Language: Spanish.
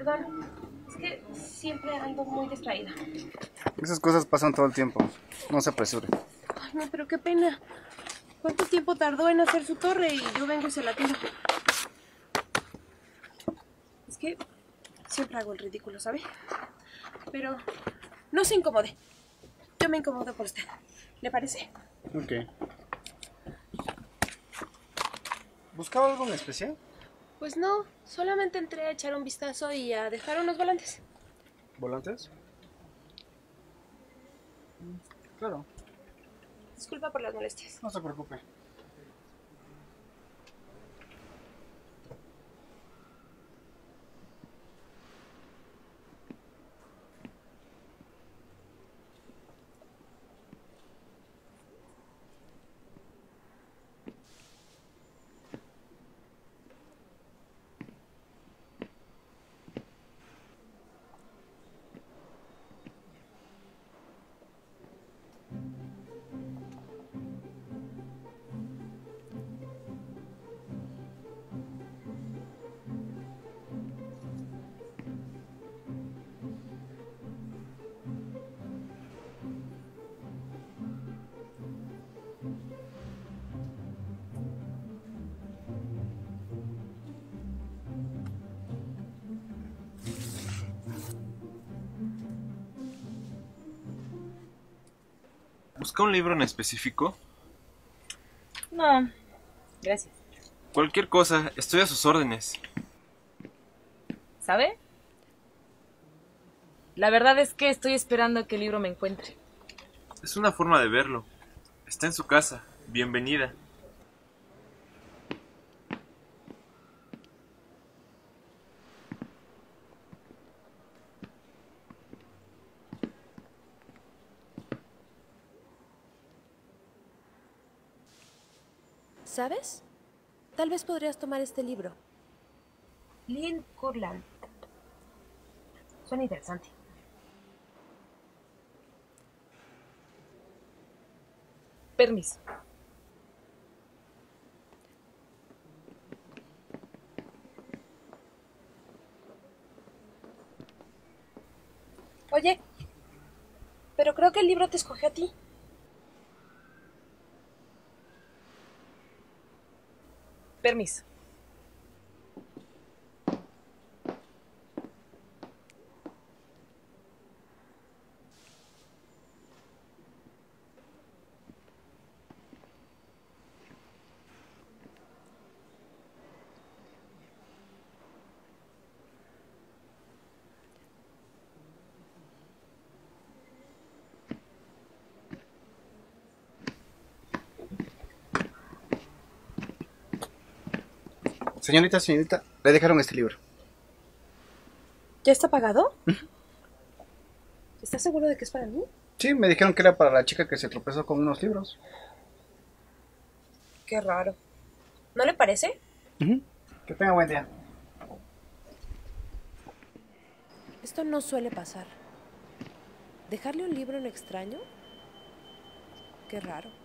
Perdón, es que siempre ando muy distraída. Esas cosas pasan todo el tiempo. No se apresure. Ay, no, pero qué pena. ¿Cuánto tiempo tardó en hacer su torre y yo vengo y se la tiro? Es que siempre hago el ridículo, ¿sabe? Pero no se incomode. Yo me incomodo por usted. ¿Le parece? Ok. ¿Buscaba algo en especial? Pues no, solamente entré a echar un vistazo y a dejar unos volantes. ¿Volantes? Claro, Disculpa por las molestias. no se preocupe. ¿Busca un libro en específico? No, gracias. Cualquier cosa, estoy a sus órdenes. ¿Sabe? La verdad es que estoy esperando a que el libro me encuentre. Es una forma de verlo. Está en su casa. Bienvenida. ¿Sabes? Tal vez podrías tomar este libro. Lynn Kurland. Suena interesante. Permiso. Oye, pero creo que el libro te escogió a ti. Permiso. Señorita, le dejaron este libro. ¿Ya está pagado? ¿Estás seguro de que es para mí? Sí, me dijeron que era para la chica que se tropezó con unos libros. Qué raro. ¿No le parece? Que tenga buen día. Esto no suele pasar. ¿Dejarle un libro a un extraño? Qué raro.